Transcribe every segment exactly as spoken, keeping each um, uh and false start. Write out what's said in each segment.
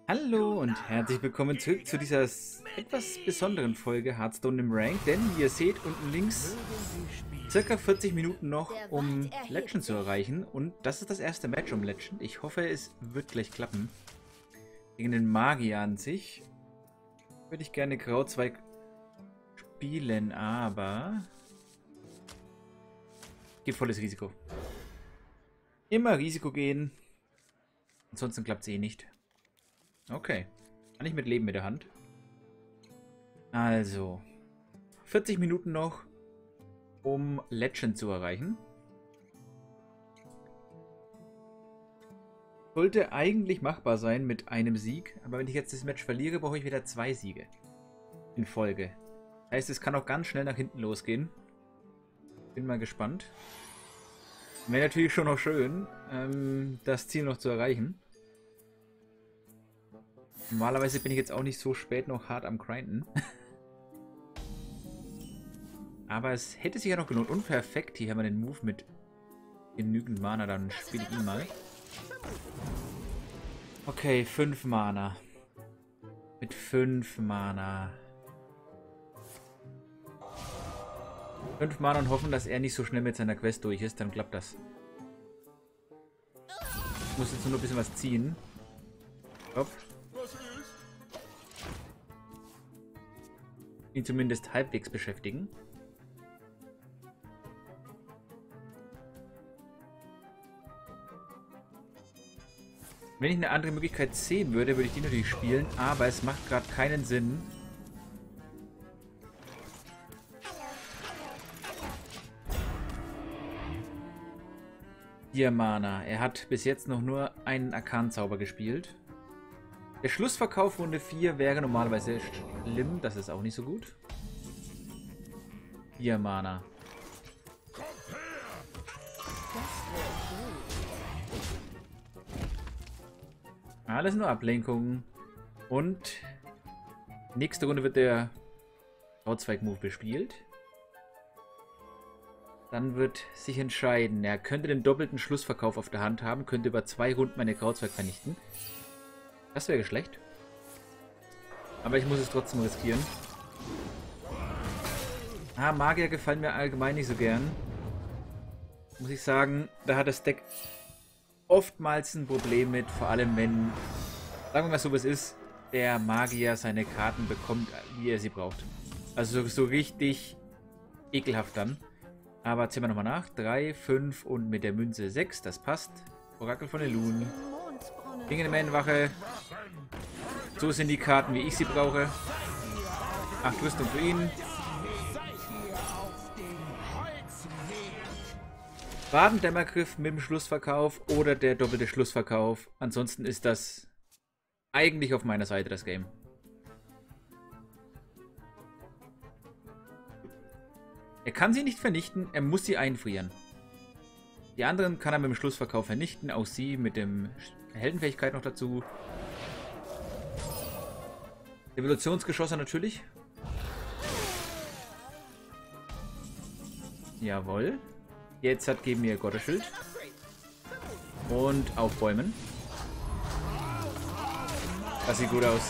Hallo und herzlich willkommen zurück zu dieser s- etwas besonderen Folge Hearthstone im Rank, denn wie ihr seht unten links circa vierzig Minuten noch, um Legend zu erreichen, und das ist das erste Match um Legend. Ich hoffe, es wird gleich klappen. Gegen den Magier an sich würde ich gerne Grauzweig spielen, aber geht volles Risiko. Immer Risiko gehen, ansonsten klappt es eh nicht. Okay, kann ich mit leben mit der Hand. Also, vierzig Minuten noch, um Legend zu erreichen. Sollte eigentlich machbar sein mit einem Sieg, aber wenn ich jetzt das Match verliere, brauche ich wieder zwei Siege in Folge. Das heißt, es kann auch ganz schnell nach hinten losgehen. Bin mal gespannt. Wäre natürlich schon noch schön, ähm, das Ziel noch zu erreichen. Normalerweise bin ich jetzt auch nicht so spät noch hart am Grinden. Aber es hätte sich ja noch gelohnt. Und perfekt, hier haben wir den Move mit genügend Mana, dann spiele ich ihn mal. Okay, fünf Mana. Mit fünf Mana. fünf Mana und hoffen, dass er nicht so schnell mit seiner Quest durch ist, dann klappt das. Ich muss jetzt nur noch ein bisschen was ziehen. Hopp. Ihn zumindest halbwegs beschäftigen. Wenn ich eine andere Möglichkeit sehen würde, würde ich die natürlich spielen, aber es macht gerade keinen Sinn. Hier Mana. Er hat bis jetzt noch nur einen Arkan-Zauber gespielt. Der Schlussverkauf Runde vier wäre normalerweise schlimm, das ist auch nicht so gut. Hier Mana. Alles nur Ablenkung. Und nächste Runde wird der Grauzweig-Move bespielt. Dann wird sich entscheiden. Er könnte den doppelten Schlussverkauf auf der Hand haben, könnte über zwei Runden meine Grauzweig vernichten. Das wäre schlecht. Aber ich muss es trotzdem riskieren. Ah, Magier gefallen mir allgemein nicht so gern. Muss ich sagen, da hat das Deck oftmals ein Problem mit, vor allem wenn, sagen wir mal so, was ist, der Magier seine Karten bekommt, wie er sie braucht. Also so, so richtig ekelhaft dann. Aber ziehen wir nochmal nach. drei, fünf und mit der Münze sechs, das passt. Orakel von Elun. Klingende Mähnenwache. So sind die Karten, wie ich sie brauche. acht Rüstung für ihn. Badendämmergriff mit dem Schlussverkauf oder der doppelte Schlussverkauf. Ansonsten ist das eigentlich auf meiner Seite, das Game. Er kann sie nicht vernichten, er muss sie einfrieren. Die anderen kann er mit dem Schlussverkauf vernichten, auch sie mit dem Heldenfähigkeit noch dazu. Evolutionsgeschosse natürlich. Jawohl. Jetzt hat geben wir Gotteschild. Und aufbäumen. Das sieht gut aus.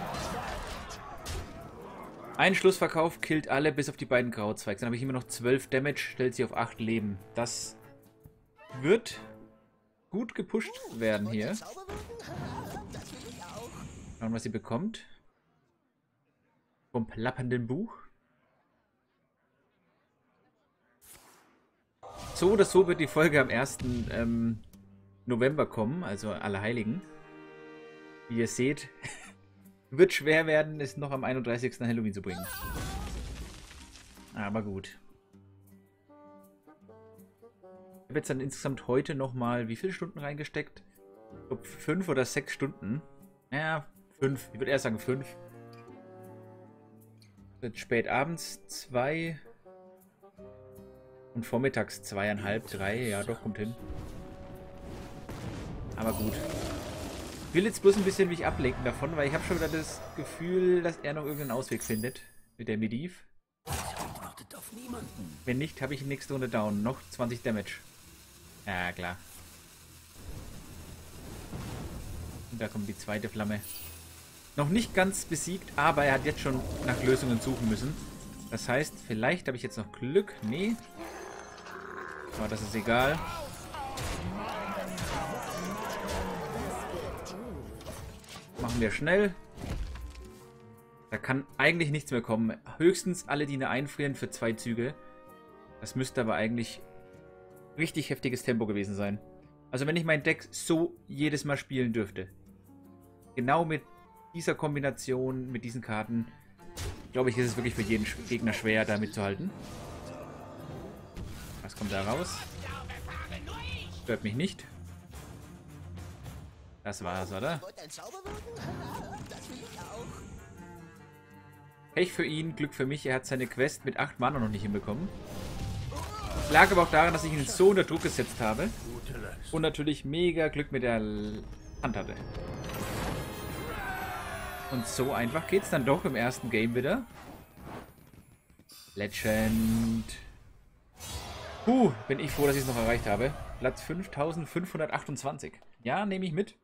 Ein Schlussverkauf killt alle bis auf die beiden Grauzweigs. Dann habe ich immer noch zwölf Damage, stellt sie auf acht Leben. Das wird gut gepusht werden hier. Schauen, was sie bekommt. Vom plappernden Buch. So oder so wird die Folge am ersten Ähm, November kommen, also Allerheiligen. Wie ihr seht, wird schwer werden, es noch am einunddreißigsten Halloween zu bringen. Aber gut. Ich habe jetzt dann insgesamt heute nochmal wie viele Stunden reingesteckt? Ich glaube fünf oder sechs Stunden. Ja, fünf. Ich würde eher sagen fünf. Jetzt spät abends zwei. Und vormittags zweieinhalb, drei. Ja, doch, kommt hin. Aber gut. Ich will jetzt bloß ein bisschen mich ablenken davon, weil ich habe schon wieder das Gefühl, dass er noch irgendeinen Ausweg findet. Mit der Mediv. Wenn nicht, habe ich nächste Runde down. Noch zwanzig Damage. Ja, klar. Und da kommt die zweite Flamme. Noch nicht ganz besiegt, aber er hat jetzt schon nach Lösungen suchen müssen. Das heißt, vielleicht habe ich jetzt noch Glück. Nee. Aber das ist egal. Machen wir schnell. Da kann eigentlich nichts mehr kommen. Höchstens alle Diener einfrieren für zwei Züge. Das müsste aber eigentlich richtig heftiges Tempo gewesen sein. Also wenn ich mein Deck so jedes Mal spielen dürfte. Genau mit dieser Kombination, mit diesen Karten, glaube ich, ist es wirklich für jeden Gegner schwer, da mitzuhalten. Was kommt da raus? Stört mich nicht. Das war's, oder? Pech für ihn, Glück für mich. Er hat seine Quest mit acht Mana noch nicht hinbekommen. Lag aber auch daran, dass ich ihn so unter Druck gesetzt habe. Und natürlich mega Glück mit der Hand hatte. Und so einfach geht's dann doch im ersten Game wieder. Legend. Puh, bin ich froh, dass ich es noch erreicht habe. Platz fünftausendfünfhundertachtundzwanzig. Ja, nehme ich mit.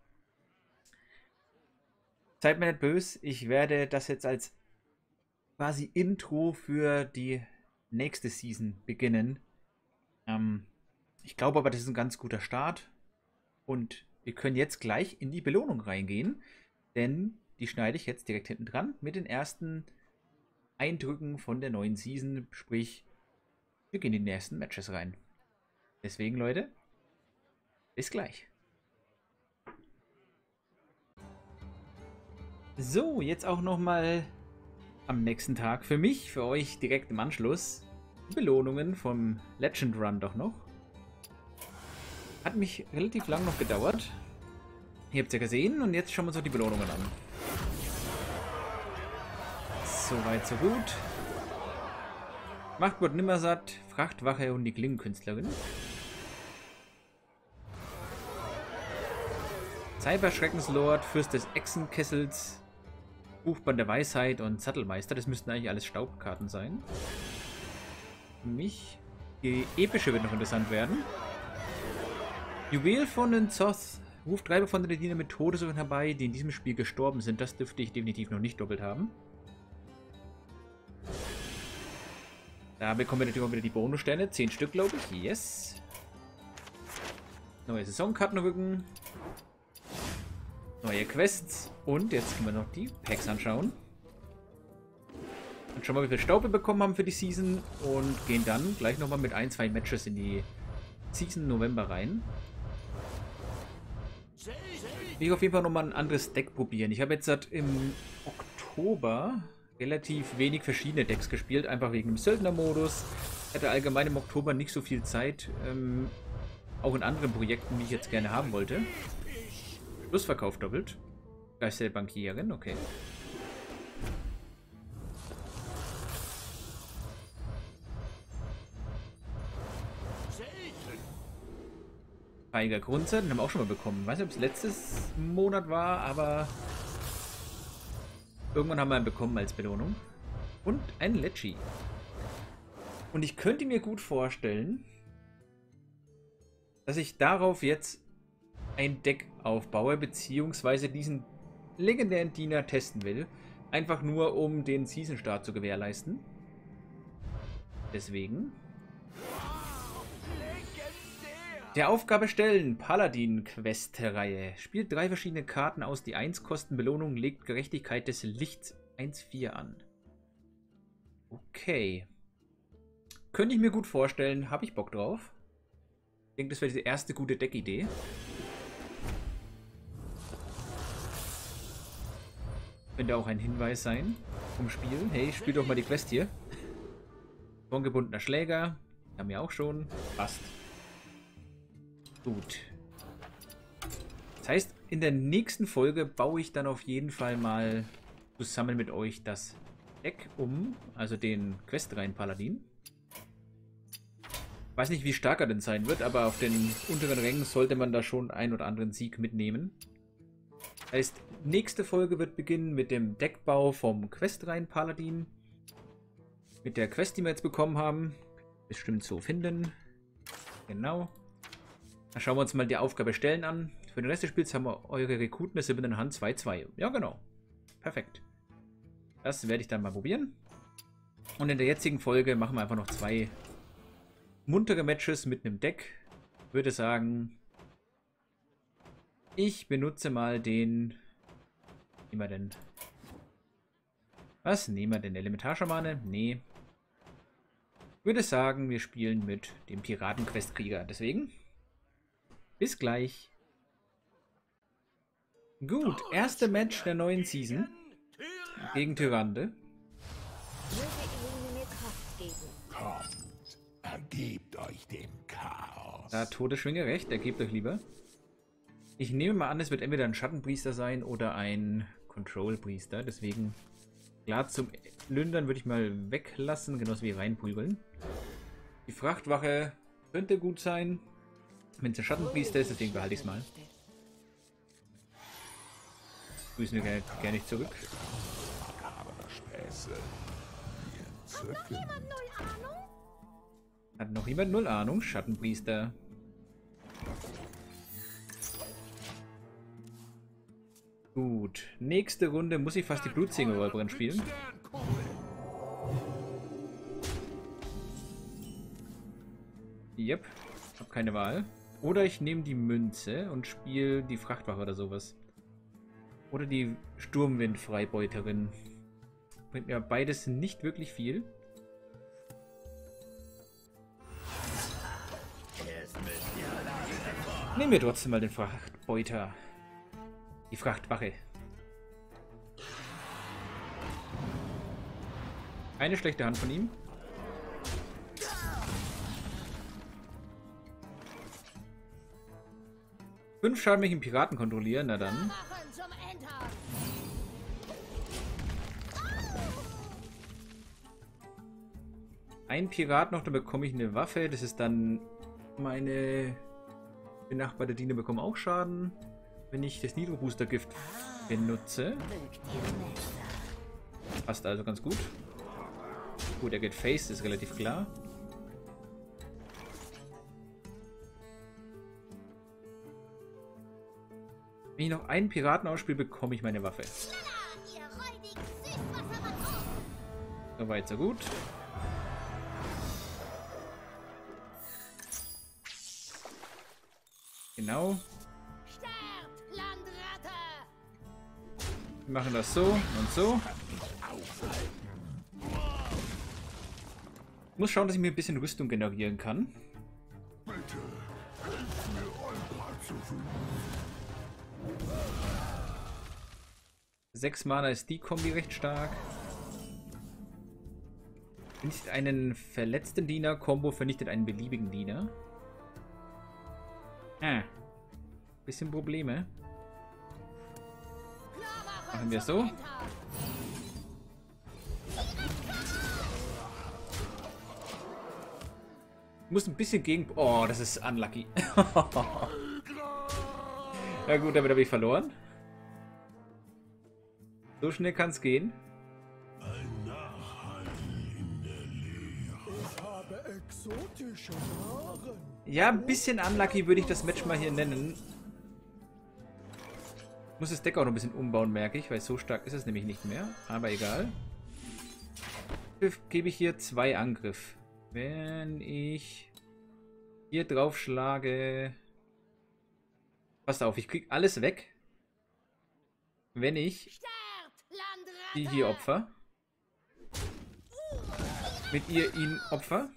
Seid mir nicht böse, ich werde das jetzt als quasi Intro für die nächste Season beginnen. Ähm, ich glaube aber, das ist ein ganz guter Start. Und wir können jetzt gleich in die Belohnung reingehen. Denn die schneide ich jetzt direkt hinten dran mit den ersten Eindrücken von der neuen Season. Sprich, wir gehen in die ersten Matches rein. Deswegen, Leute, bis gleich. So, jetzt auch nochmal am nächsten Tag für mich, für euch direkt im Anschluss. Belohnungen vom Legend Run doch noch. Hat mich relativ lang noch gedauert. Ihr habt es ja gesehen und jetzt schauen wir uns auch die Belohnungen an. Soweit, so gut. Machtwort Nimmersatt, Frachtwache und die Klingenkünstlerin. Cyber-Schreckenslord, Fürst des Echsenkessels, Buchband der Weisheit und Sattelmeister. Das müssten eigentlich alles Staubkarten sein. Für mich. Die epische wird noch interessant werden. Juwel von den Zoth. Ruft drei von den Diener mit Todeswürfen herbei, die in diesem Spiel gestorben sind. Das dürfte ich definitiv noch nicht doppelt haben. Da bekommen wir natürlich auch wieder die Bonussterne. zehn Stück, glaube ich. Yes. Neue Saisonkartenrücken. Neue Quests. Und jetzt können wir noch die Packs anschauen. Und schauen wir, wie viel Staub wir bekommen haben für die Season. Und gehen dann gleich nochmal mit ein, zwei Matches in die Season November rein. Ich will auf jeden Fall nochmal ein anderes Deck probieren. Ich habe jetzt seit im Oktober relativ wenig verschiedene Decks gespielt. Einfach wegen dem Söldner-Modus. Ich hatte allgemein im Oktober nicht so viel Zeit. Ähm, auch in anderen Projekten, die ich jetzt gerne haben wollte. Schlussverkauf doppelt. Geister der Bankierin, okay. Feiger Grundsatz, den haben wir auch schon mal bekommen. Ich weiß nicht, ob es letztes Monat war, aber irgendwann haben wir ihn bekommen als Belohnung. Und ein Lecci. Und ich könnte mir gut vorstellen, dass ich darauf jetzt ein Deck aufbaue, beziehungsweise diesen legendären Diener testen will. Einfach nur, um den Season-Start zu gewährleisten. Deswegen. Der Aufgabe stellen, Paladin-Quest-Reihe. Spielt drei verschiedene Karten aus, die eins kosten. Belohnung legt Gerechtigkeit des Lichts eins vier an. Okay. Könnte ich mir gut vorstellen, habe ich Bock drauf. Ich denke, das wäre die erste gute Deckidee. Könnte auch ein Hinweis sein vom Spiel. Hey, spiel doch mal die Quest hier. Vorgebundener Schläger. Haben wir auch schon. Passt. Gut. Das heißt, in der nächsten Folge baue ich dann auf jeden Fall mal zusammen mit euch das Deck um. Also den Questreihen Paladin. Weiß nicht, wie stark er denn sein wird, aber auf den unteren Rängen sollte man da schon einen oder anderen Sieg mitnehmen. Das heißt, nächste Folge wird beginnen mit dem Deckbau vom Questreihen Paladin. Mit der Quest, die wir jetzt bekommen haben. Bestimmt so finden. Genau. Dann schauen wir uns mal die Aufgabe stellen an. Für den Rest des Spiels haben wir eure Rekruten der silbernen Hand zwei zwei. Ja, genau. Perfekt. Das werde ich dann mal probieren. Und in der jetzigen Folge machen wir einfach noch zwei muntere Matches mit einem Deck. Ich würde sagen, ich benutze mal den... Nehmen wir denn... Was? Nehmen wir den Elementarschamane? Nee. Ich würde sagen, wir spielen mit dem Piraten-Questkrieger. Deswegen, bis gleich. Gut, erste Match der neuen Season gegen Tyrande. Kommt, ergebt euch dem Chaos. Da hat Todesschwinge recht, ergebt euch lieber. Ich nehme mal an, es wird entweder ein Schattenpriester sein oder ein Control-Priester. Deswegen, klar, zum Lündern würde ich mal weglassen, genauso wie reinprügeln. Die Frachtwache könnte gut sein, wenn es ein Schattenpriester ist, deswegen behalte ich es mal. Grüßen wir gerne, gerne nicht zurück. Hat noch jemand null Ahnung? Schattenpriester. Gut. Nächste Runde muss ich fast die Blutsängerräuberin spielen. Yep. Hab keine Wahl. Oder ich nehme die Münze und spiele die Frachtwache oder sowas. Oder die Sturmwindfreibeuterin. Bringt mir beides nicht wirklich viel. Nehmen wir trotzdem mal den Frachtbeuter. Die Frachtwache. Eine schlechte Hand von ihm. Fünf Schaden, wenn ich einen Piraten kontrolliere. Na dann. Ein Pirat noch, dann bekomme ich eine Waffe. Das ist dann meine benachbarte Diener bekommen auch Schaden, wenn ich das Nitro-Booster-Gift benutze. Passt also ganz gut. Gut, er geht Face, ist relativ klar. Wenn ich noch einen Piraten ausspiele, bekomme ich meine Waffe. So weit, so gut. Genau. Wir machen das so und so. Ich muss schauen, dass ich mir ein bisschen Rüstung generieren kann. Sechs Mana ist die Kombi recht stark. Vernichtet einen verletzten Diener. Combo vernichtet einen beliebigen Diener. Ah. Bisschen Probleme. Machen wir es so. Muss ein bisschen gegen... Oh, das ist unlucky. Ja gut, damit habe ich verloren. So schnell kann es gehen. Ein Nachhall in der Leere. Ich habe exotische Waren. Ja, ein bisschen unlucky würde ich das Match mal hier nennen. Ich muss das Deck auch noch ein bisschen umbauen, merke ich, weil so stark ist es nämlich nicht mehr. Aber egal. Gebe ich hier zwei Angriff. Wenn ich hier drauf schlage... Passt auf, ich kriege alles weg. Wenn ich die hier opfer. Mit ihr ihn opfer.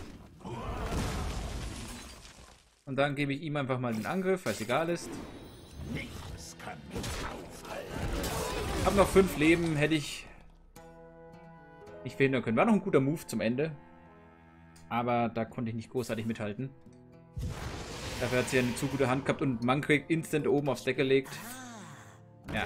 Und dann gebe ich ihm einfach mal den Angriff, weil es egal ist. Hab noch fünf Leben, hätte ich nicht verhindern können. War noch ein guter Move zum Ende. Aber da konnte ich nicht großartig mithalten. Dafür hat sie eine zu gute Hand gehabt und Mankrake instant oben aufs Deck gelegt. Ja.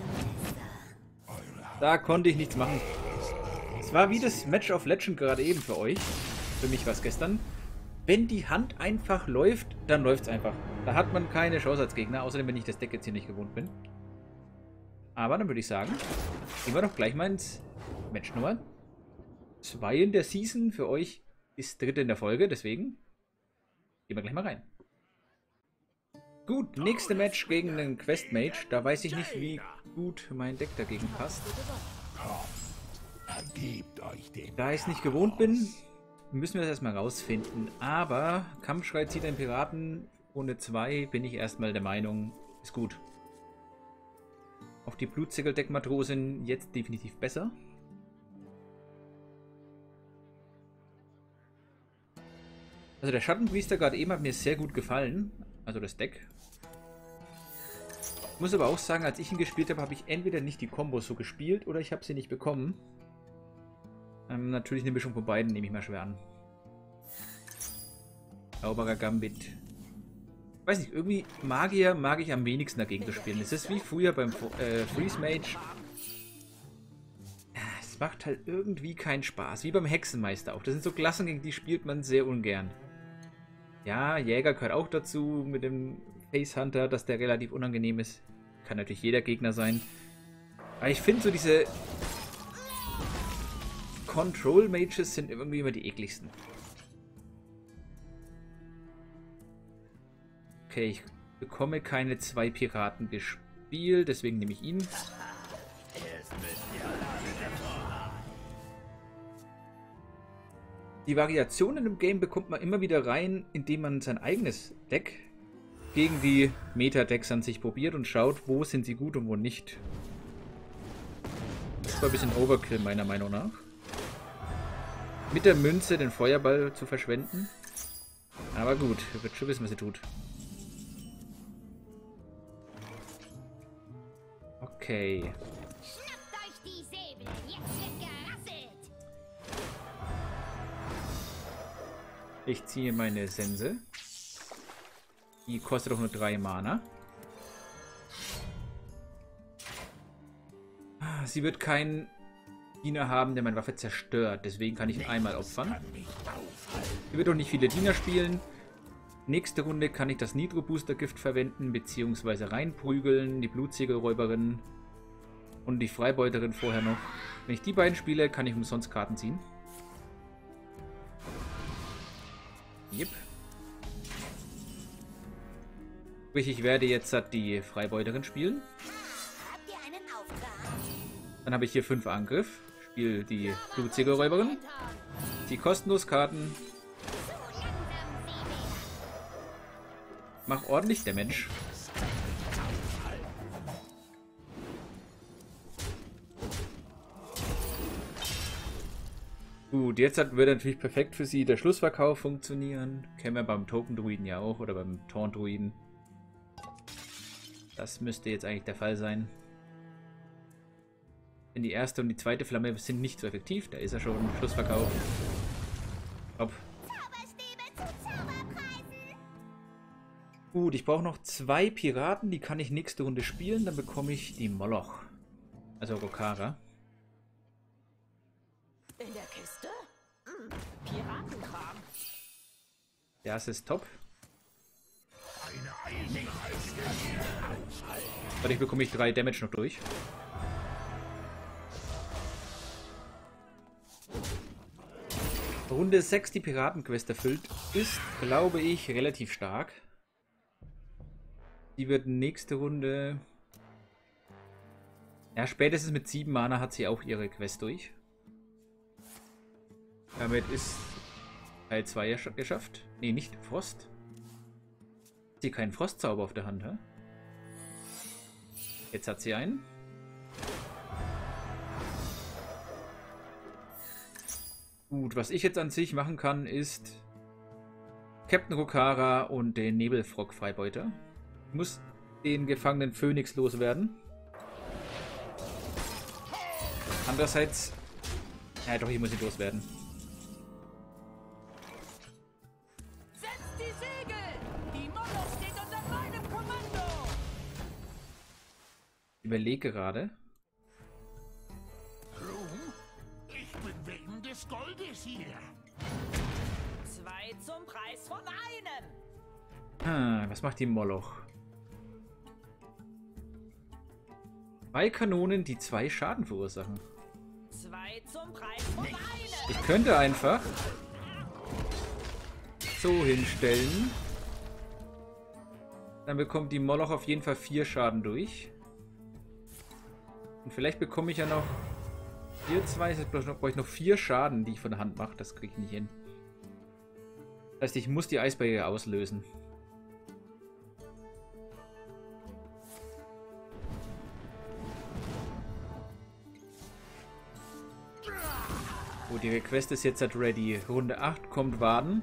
Da konnte ich nichts machen. Es war wie das Match of Legend gerade eben für euch. Für mich war es gestern. Wenn die Hand einfach läuft, dann läuft es einfach. Da hat man keine Chance als Gegner, außerdem wenn ich das Deck jetzt hier nicht gewohnt bin. Aber dann würde ich sagen, gehen wir doch gleich mal ins Match Nummer zwei in der Season. Für euch ist dritte in der Folge, deswegen gehen wir gleich mal rein. Gut, nächste Match gegen einen Quest Mage. Da weiß ich nicht, wie gut mein Deck dagegen passt. Da ich es nicht gewohnt bin, müssen wir das erstmal rausfinden. Aber Kampfschrei zieht den Piraten ohne zwei, bin ich erstmal der Meinung, ist gut. Auf die Blutzickel-Deckmatrosin jetzt definitiv besser. Also der Schattenpriester gerade eben hat mir sehr gut gefallen. Also das Deck. Ich muss aber auch sagen, als ich ihn gespielt habe, habe ich entweder nicht die Kombos so gespielt oder ich habe sie nicht bekommen. Ähm, natürlich eine Mischung von beiden, nehme ich mal schwer an. Zauberer Gambit. Ich weiß nicht, irgendwie Magier mag ich am wenigsten dagegen zu spielen. Es ist wie früher beim äh, Freeze Mage. Es macht halt irgendwie keinen Spaß. Wie beim Hexenmeister auch. Das sind so Klassen, gegen die spielt man sehr ungern. Ja, Jäger gehört auch dazu mit dem Face Hunter, dass der relativ unangenehm ist. Kann natürlich jeder Gegner sein. Aber ich finde so diese Control Mages sind irgendwie immer die ekligsten. Okay, ich bekomme keine zwei Piraten gespielt, deswegen nehme ich ihn. Die Variationen im Game bekommt man immer wieder rein, indem man sein eigenes Deck gegen die Meta-Decks an sich probiert und schaut, wo sind sie gut und wo nicht. Das war ein bisschen Overkill meiner Meinung nach. Mit der Münze den Feuerball zu verschwenden. Aber gut, ihr werdet schon wissen, was sie tut. Okay. Schnappt euch die Säbel, jetzt wird gerasselt. Ich ziehe meine Sense. Die kostet auch nur drei Mana. Sie wird keinen Diener haben, der meine Waffe zerstört. Deswegen kann ich ihn einmal opfern. Sie wird auch nicht viele Diener spielen. Nächste Runde kann ich das Nitro Booster Gift verwenden, beziehungsweise reinprügeln, die Blutsiegelräuberin und die Freibeuterin vorher noch. Wenn ich die beiden spiele, kann ich umsonst Karten ziehen. Yep. Sprich, ich werde jetzt die Freibeuterin spielen. Habt ihr einen Auftrag? Dann habe ich hier fünf Angriff. Spiele die Blutsiegelräuberin. Die kostenlos Karten. Mach ordentlich Damage. Gut, jetzt hat, wird natürlich perfekt für sie der Schlussverkauf funktionieren. Kennen wir beim Token-Druiden ja auch oder beim Taunt-Druiden. Das müsste jetzt eigentlich der Fall sein. Denn die erste und die zweite Flamme sind nicht so effektiv. Da ist er schon im Schlussverkauf. Hopp. Gut, ich brauche noch zwei Piraten. Die kann ich nächste Runde spielen. Dann bekomme ich die Moloch. Also Rokara. In der Kiste? Hm, Piratenkram. Das ist top. Dadurch bekomme ich drei Damage noch durch. Runde sechs die Piratenquest erfüllt. Ist, glaube ich, relativ stark. Die wird nächste Runde... Ja, spätestens mit sieben Mana hat sie auch ihre Quest durch. Damit ist Teil zwei geschafft. Ne, nicht Frost. Hat sie keinen Frostzauber auf der Hand, hä? Jetzt hat sie einen. Gut, was ich jetzt an sich machen kann, ist Captain Rokara und den Nebelfrog-Freibeuter. Ich muss den gefangenen Phönix loswerden. Andererseits... Ja doch, ich muss ihn loswerden. Setzt die Segel! Die Moloch steht unter meinem Kommando! Ich überlege gerade. Ich bin wegen des Goldes hier. Zwei zum Preis von einem! Ah, was macht die Moloch? Zwei Kanonen, die zwei Schaden verursachen. Zwei zum Preis von einem! Ich könnte einfach so hinstellen. Dann bekommt die Moloch auf jeden Fall vier Schaden durch. Und vielleicht bekomme ich ja noch hier zwei, jetzt brauche ich noch vier Schaden, die ich von der Hand mache. Das kriege ich nicht hin. Das heißt, ich muss die Eisbarriere auslösen. Oh, die Request ist jetzt halt ready. Runde acht kommt Waden.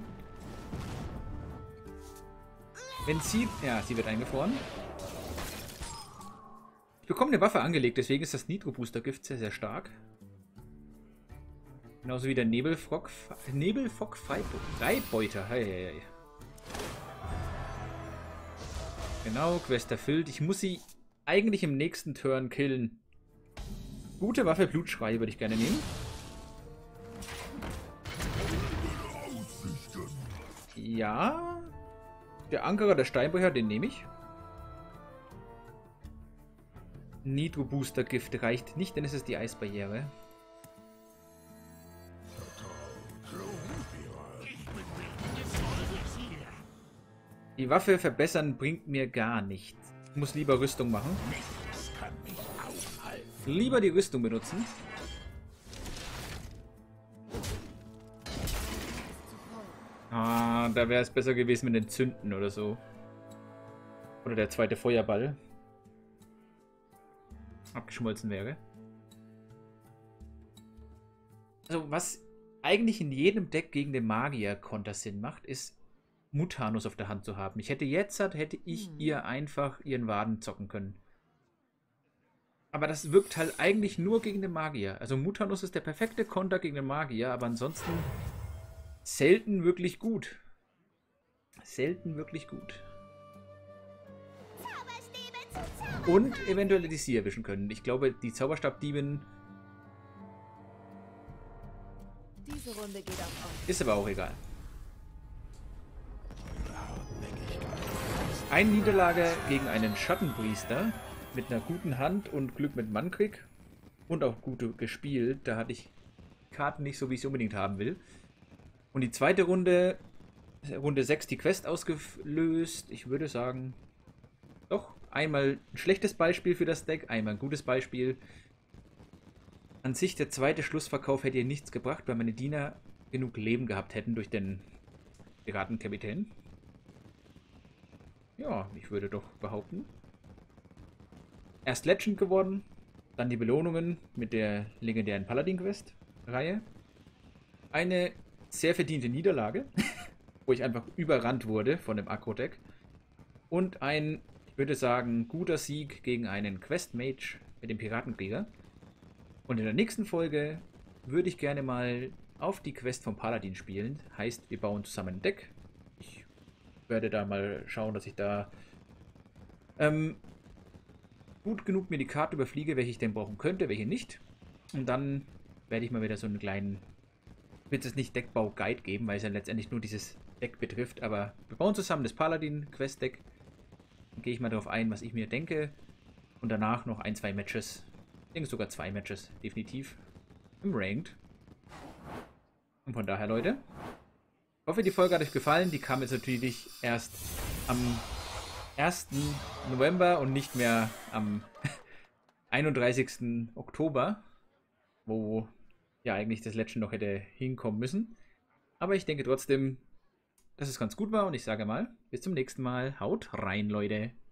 Wenn sie... Ja, sie wird eingefroren. Ich bekomme eine Waffe angelegt, deswegen ist das Nitro-Booster-Gift sehr, sehr stark. Genauso wie der Nebelfock... Nebelfock Freibeuter. Hei, hei, hei. Genau, Quest erfüllt. Ich muss sie eigentlich im nächsten Turn killen. Gute Waffe, Blutschrei würde ich gerne nehmen. Ja. Der Ankerer, der Steinbrecher, den nehme ich. Nitro-Booster-Gift reicht nicht, denn es ist die Eisbarriere. Die Waffe verbessern bringt mir gar nichts. Ich muss lieber Rüstung machen. Lieber die Rüstung benutzen. Ah, da wäre es besser gewesen mit den Zünden oder so. Oder der zweite Feuerball. Abgeschmolzen wäre. Also, was eigentlich in jedem Deck gegen den Magier-Konter Sinn macht, ist Mutanus auf der Hand zu haben. Ich hätte jetzt, hätte ich hm. ihr einfach ihren Waden zocken können. Aber das wirkt halt eigentlich nur gegen den Magier. Also Mutanus ist der perfekte Konter gegen den Magier, aber ansonsten selten wirklich gut. Selten wirklich gut. Und eventuell die sie erwischen können. Ich glaube, die Zauberstabdiebin Diese Runde geht auf. Ist aber auch egal. Eine Niederlage gegen einen Schattenpriester mit einer guten Hand und Glück mit Mannkrieg. Und auch gut gespielt. Da hatte ich Karten nicht so, wie ich sie unbedingt haben will. Und die zweite Runde, Runde sechs, die Quest ausgelöst. Ich würde sagen, doch, einmal ein schlechtes Beispiel für das Deck, einmal ein gutes Beispiel. An sich, der zweite Schlussverkauf hätte ihr nichts gebracht, weil meine Diener genug Leben gehabt hätten durch den Piratenkapitän. Ja, ich würde doch behaupten. Erst Legend geworden, dann die Belohnungen mit der legendären Paladin-Quest-Reihe. Eine sehr verdiente Niederlage, wo ich einfach überrannt wurde von dem Agro-Deck. Und ein, ich würde sagen, guter Sieg gegen einen Quest-Mage mit dem Piratenkrieger. Und in der nächsten Folge würde ich gerne mal auf die Quest vom Paladin spielen. Heißt, wir bauen zusammen ein Deck. Ich werde da mal schauen, dass ich da ähm, gut genug mir die Karte überfliege, welche ich denn brauchen könnte, welche nicht. Und dann werde ich mal wieder so einen kleinen, wird es nicht Deckbau-Guide geben, weil es ja letztendlich nur dieses Deck betrifft. Aber wir bauen zusammen das Paladin-Quest-Deck. Dann gehe ich mal darauf ein, was ich mir denke. Und danach noch ein, zwei Matches. Ich denke sogar zwei Matches, definitiv. Im Ranked. Und von daher, Leute, ich hoffe, die Folge hat euch gefallen. Die kam jetzt natürlich erst am ersten November und nicht mehr am einunddreißigsten Oktober, wo ja eigentlich das Legend noch hätte hinkommen müssen. Aber ich denke trotzdem, dass es ganz gut war und ich sage mal, bis zum nächsten Mal. Haut rein, Leute.